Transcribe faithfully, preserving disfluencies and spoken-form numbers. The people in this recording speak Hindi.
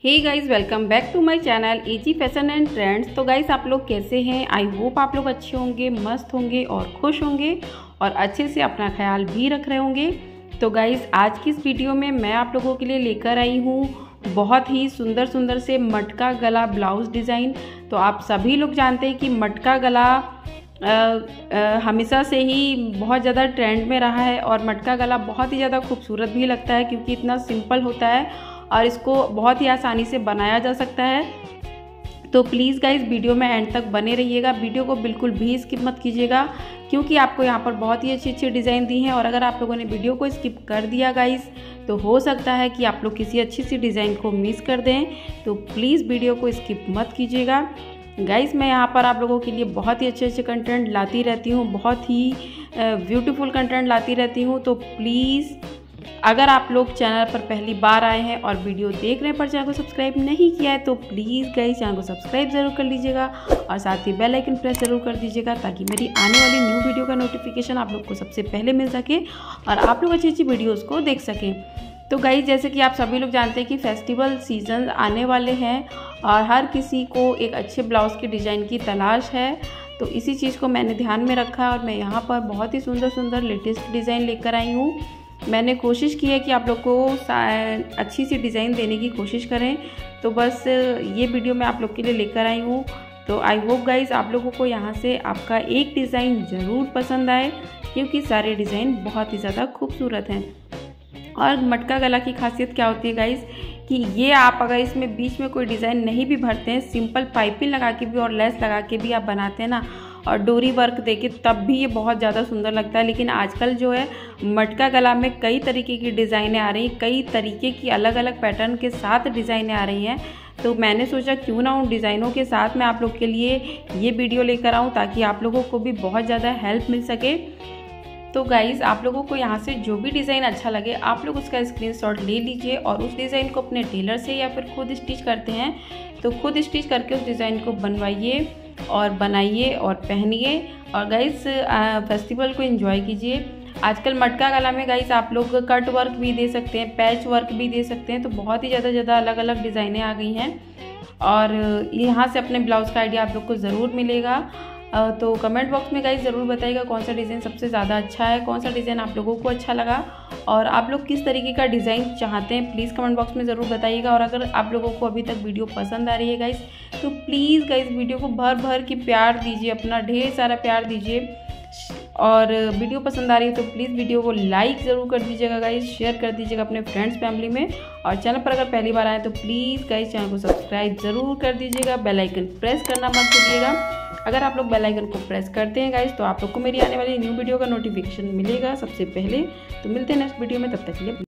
Hey guys, welcome back to my channel AG fashion and trends. तो गाइस, आप लोग कैसे हैं? आई होप आप लोग अच्छे होंगे, मस्त होंगे और खुश होंगे और अच्छे से अपना ख्याल भी रख रहे होंगे। तो गाइस, आज की इस वीडियो में मैं आप लोगों के लिए लेकर आई हूँ बहुत ही सुंदर सुंदर से मटका गला ब्लाउज़ डिज़ाइन। तो आप सभी लोग जानते हैं कि मटका गला आ, आ, हमेशा से ही बहुत ज़्यादा ट्रेंड में रहा है और मटका गला बहुत ही ज़्यादा खूबसूरत भी लगता है क्योंकि इतना सिंपल होता है और इसको बहुत ही आसानी से बनाया जा सकता है। तो प्लीज़ गाइस, वीडियो में एंड तक बने रहिएगा, वीडियो को बिल्कुल भी स्किप मत कीजिएगा क्योंकि आपको यहाँ पर बहुत ही अच्छी अच्छी डिज़ाइन दी हैं। और अगर आप लोगों ने वीडियो को स्किप कर दिया गाइस, तो हो सकता है कि आप लोग किसी अच्छी सी डिज़ाइन को मिस कर दें। तो प्लीज़ वीडियो को स्किप मत कीजिएगा गाइस। मैं यहाँ पर आप लोगों के लिए बहुत ही अच्छे अच्छे कंटेंट लाती रहती हूँ, बहुत ही ब्यूटीफुल कंटेंट लाती रहती हूँ। तो प्लीज़, अगर आप लोग चैनल पर पहली बार आए हैं और वीडियो देख रहे हैं पर चैनल को सब्सक्राइब नहीं किया है, तो प्लीज़ गाइस चैनल को सब्सक्राइब ज़रूर कर लीजिएगा और साथ ही बेल आइकन प्रेस ज़रूर कर दीजिएगा ताकि मेरी आने वाली न्यू वीडियो का नोटिफिकेशन आप लोग को सबसे पहले मिल सके और आप लोग अच्छी अच्छी वीडियोज़ को देख सकें। तो गाइस, जैसे कि आप सभी लोग जानते हैं कि फेस्टिवल सीजन आने वाले हैं और हर किसी को एक अच्छे ब्लाउज़ की डिज़ाइन की तलाश है। तो इसी चीज़ को मैंने ध्यान में रखा और मैं यहाँ पर बहुत ही सुंदर सुंदर लेटेस्ट डिज़ाइन लेकर आई हूँ। मैंने कोशिश की है कि आप लोग को अच्छी सी डिज़ाइन देने की कोशिश करें। तो बस ये वीडियो मैं आप लोग के लिए लेकर आई हूँ। तो आई होप गाइस, आप लोगों को यहाँ से आपका एक डिज़ाइन ज़रूर पसंद आए क्योंकि सारे डिज़ाइन बहुत ही ज़्यादा खूबसूरत हैं। और मटका गला की खासियत क्या होती है गाइस कि ये आप अगर इसमें बीच में कोई डिज़ाइन नहीं भी भरते हैं, सिंपल पाइपिंग लगा के भी और लेस लगा के भी आप बनाते हैं ना और डोरी वर्क देके, तब भी ये बहुत ज़्यादा सुंदर लगता है। लेकिन आजकल जो है मटका गला में कई तरीके की डिज़ाइनें आ रही हैं, कई तरीके की अलग अलग पैटर्न के साथ डिज़ाइनें आ रही हैं। तो मैंने सोचा क्यों ना उन डिज़ाइनों के साथ मैं आप लोग के लिए ये वीडियो लेकर आऊँ ताकि आप लोगों को भी बहुत ज़्यादा हेल्प मिल सके। तो गाइज़, आप लोगों को यहाँ से जो भी डिज़ाइन अच्छा लगे आप लोग उसका स्क्रीनशॉट ले लीजिए और उस डिज़ाइन को अपने टेलर से या फिर खुद स्टिच करते हैं तो खुद स्टिच करके उस डिज़ाइन को बनवाइए और बनाइए और पहनिए। और गाइज़, फेस्टिवल को एंजॉय कीजिए। आजकल मटका गला में गाइज़ आप लोग कट वर्क भी दे सकते हैं, पैच वर्क भी दे सकते हैं। तो बहुत ही ज़्यादा ज़्यादा अलग अलग डिज़ाइनें आ गई हैं और यहाँ से अपने ब्लाउज़ का आइडिया आप लोग को ज़रूर मिलेगा। तो कमेंट बॉक्स में गाइस ज़रूर बताइएगा कौन सा डिज़ाइन सबसे ज़्यादा अच्छा है, कौन सा डिज़ाइन आप लोगों को अच्छा लगा और आप लोग किस तरीके का डिज़ाइन चाहते हैं। प्लीज़ कमेंट बॉक्स में ज़रूर बताइएगा। और अगर आप लोगों को अभी तक वीडियो पसंद आ रही है गाइस, तो प्लीज़ गाइस वीडियो को भर भर के प्यार दीजिए, अपना ढेर सारा प्यार दीजिए। और वीडियो पसंद आ रही है तो प्लीज़ वीडियो को लाइक ज़रूर कर दीजिएगा गाइस, शेयर कर दीजिएगा अपने फ्रेंड्स फैमिली में। और चैनल पर अगर पहली बार आए तो प्लीज़ गाइस चैनल को सब्सक्राइब ज़रूर कर दीजिएगा, बेल आइकन प्रेस करना मत भूलिएगा। अगर आप लोग बेल आइकन को प्रेस करते हैं गाइस तो आप लोग को मेरी आने वाली न्यू वीडियो का नोटिफिकेशन मिलेगा सबसे पहले। तो मिलते हैं नेक्स्ट वीडियो में, तब तक के लिए।